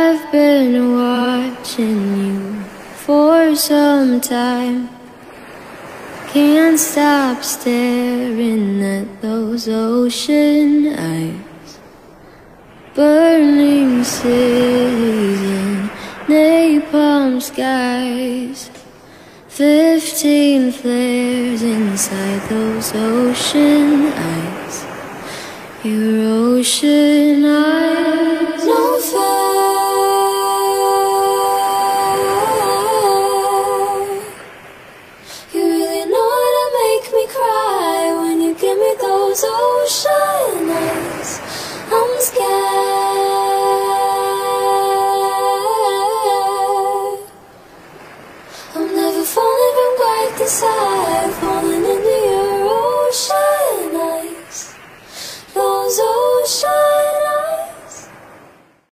I've been watching you for some time. Can't stop staring at those ocean eyes. Burning cities and napalm skies. 15 flares inside those ocean eyes. Your ocean eyes.